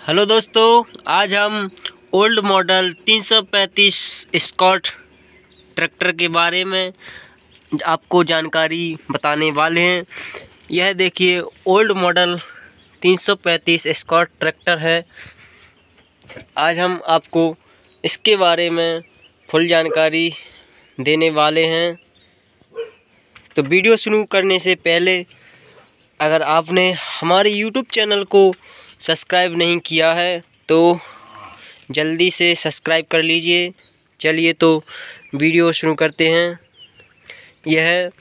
Hello दोस्तों, आज हम ओल्ड मॉडल 335 स्कॉट ट्रैक्टर के बारे में आपको जानकारी बताने वाले हैं। यह देखिए ओल्ड मॉडल 335 स्कॉट ट्रैक्टर है। आज हम आपको इसके बारे में फुल जानकारी देने वाले हैं। तो वीडियो शुरू करने से पहले अगर आपने हमारे यूट्यूब चैनल को सब्सक्राइब नहीं किया है तो जल्दी से सब्सक्राइब कर लीजिए। चलिए तो वीडियो शुरू करते हैं। यह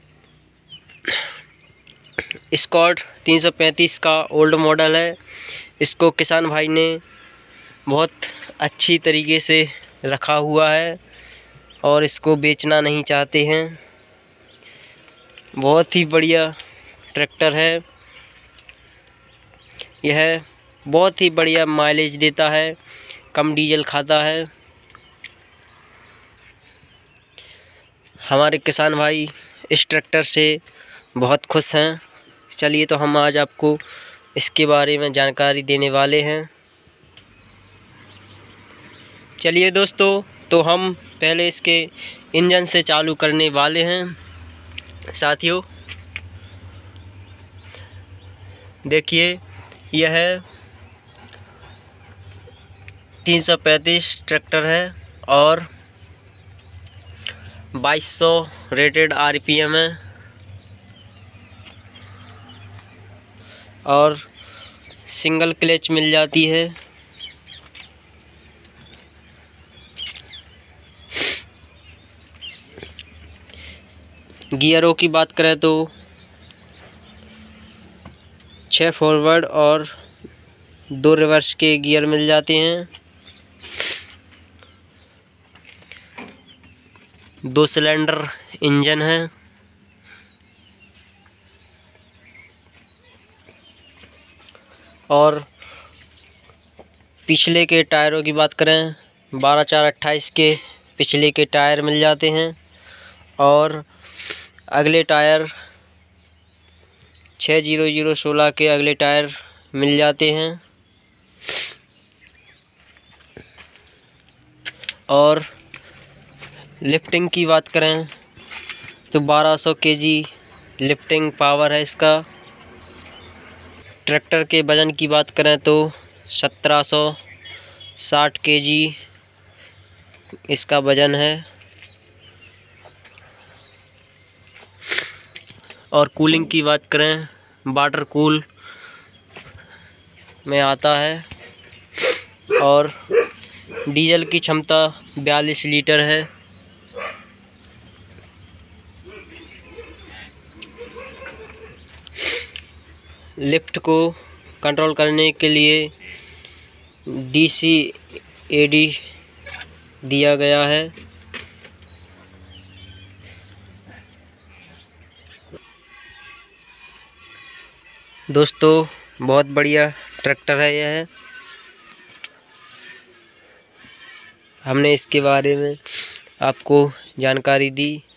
स्कॉट 335 का ओल्ड मॉडल है। इसको किसान भाई ने बहुत अच्छी तरीके से रखा हुआ है और इसको बेचना नहीं चाहते हैं। बहुत ही बढ़िया ट्रैक्टर है। यह बहुत ही बढ़िया माइलेज देता है, कम डीजल खाता है। हमारे किसान भाई इस ट्रैक्टर से बहुत खुश हैं। चलिए तो हम आज आपको इसके बारे में जानकारी देने वाले हैं। चलिए दोस्तों, तो हम पहले इसके इंजन से चालू करने वाले हैं। साथियों देखिए, यह 335 ट्रैक्टर है और 2200 रेटेड आरपीएम है और सिंगल क्लच मिल जाती है। गियरों की बात करें तो 6 फॉरवर्ड और 2 रिवर्स के गियर मिल जाते हैं। 2 सिलेंडर इंजन है और पिछले के टायरों की बात करें 12/4/28 के पिछले के टायर मिल जाते हैं और अगले टायर 60016 के अगले टायर मिल जाते हैं और लिफ्टिंग की बात करें तो 1200 केजी लिफ्टिंग पावर है इसका। ट्रैक्टर के वज़न की बात करें तो 1760 केजी इसका वज़न है और कूलिंग की बात करें वाटर कूल में आता है और डीजल की क्षमता 42 लीटर है। लिफ्ट को कंट्रोल करने के लिए DCAD दिया गया है। दोस्तों बहुत बढ़िया ट्रैक्टर है यह। हमने इसके बारे में आपको जानकारी दी।